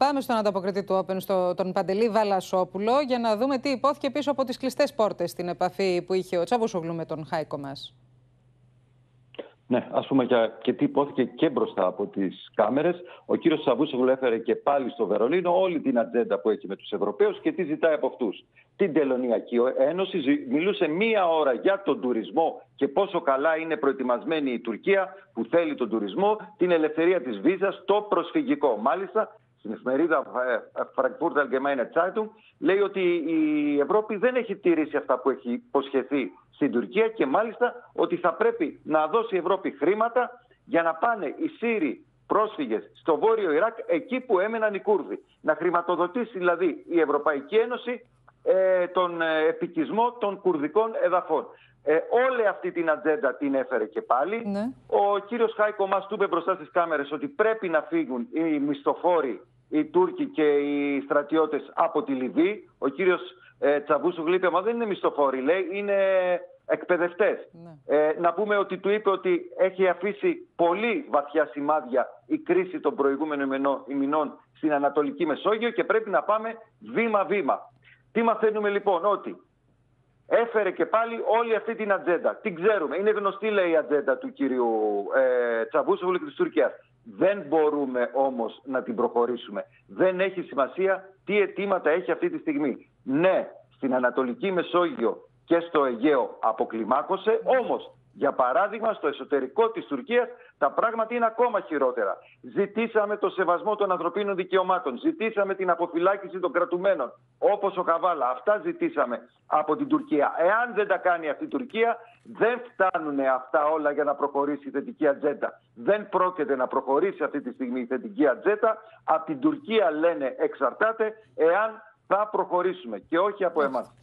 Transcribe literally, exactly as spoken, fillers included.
Πάμε στον ανταποκριτή του Open, στο, τον Παντελή Βαλασόπουλο, για να δούμε τι υπόθηκε πίσω από τις κλειστές πόρτες στην επαφή που είχε ο Τσαβούσογλου με τον Χάικο Μάς. Ναι, ας πούμε και τι υπόθηκε και μπροστά από τις κάμερες. Ο κύριος Τσαβούσογλου έφερε και πάλι στο Βερολίνο όλη την ατζέντα που έχει με τους Ευρωπαίους και τι ζητάει από αυτούς. Την Τελωνειακή Ένωση, μιλούσε μία ώρα για τον τουρισμό και πόσο καλά είναι προετοιμασμένη η Τουρκία που θέλει τον τουρισμό, την ελευθερία της βίζας, το προσφυγικό. Μάλιστα, στην εφημερίδα Frankfurter Allgemeine Zeitung λέει ότι η Ευρώπη δεν έχει τηρήσει αυτά που έχει υποσχεθεί στην Τουρκία και μάλιστα ότι θα πρέπει να δώσει η Ευρώπη χρήματα για να πάνε οι Σύριοι πρόσφυγες στο Βόρειο Ιράκ, εκεί που έμεναν οι Κούρδοι. Να χρηματοδοτήσει δηλαδή η Ευρωπαϊκή Ένωση ε, τον ε, επικισμό των κουρδικών εδαφών. Ε, όλη αυτή την ατζέντα την έφερε και πάλι. Ναι. Ο κύριος Χάικο Μάς του είπε μπροστά στις κάμερες ότι πρέπει να φύγουν οι μισθοφόροι, οι Τούρκοι και οι στρατιώτες από τη Λιβύη. Ο κύριος ε, Τσαβούσογλου είπε, μα δεν είναι μισθοφόροι, λέει, είναι εκπαιδευτές. Ναι. Ε, να πούμε ότι του είπε ότι έχει αφήσει πολύ βαθιά σημάδια η κρίση των προηγούμενων ημινών στην Ανατολική Μεσόγειο και πρέπει να πάμε βήμα-βήμα. Τι μαθαίνουμε λοιπόν? Ότι έφερε και πάλι όλη αυτή την ατζέντα. Την ξέρουμε. Είναι γνωστή, λέει, η ατζέντα του κυρίου ε, Τσαβούσογλου και της Τουρκίας. Δεν μπορούμε όμως να την προχωρήσουμε. Δεν έχει σημασία τι αιτήματα έχει αυτή τη στιγμή. Ναι, στην Ανατολική Μεσόγειο και στο Αιγαίο αποκλιμάκωσε, όμως, για παράδειγμα, στο εσωτερικό της Τουρκίας τα πράγματα είναι ακόμα χειρότερα. Ζητήσαμε το σεβασμό των ανθρωπίνων δικαιωμάτων, ζητήσαμε την αποφυλάκηση των κρατουμένων, όπως ο Καβάλα. Αυτά ζητήσαμε από την Τουρκία. Εάν δεν τα κάνει αυτή η Τουρκία, δεν φτάνουν αυτά όλα για να προχωρήσει η θετική ατζέντα. Δεν πρόκειται να προχωρήσει αυτή τη στιγμή η θετική ατζέντα. Από την Τουρκία, λένε, εξαρτάται εάν θα προχωρήσουμε και όχι από εμάς.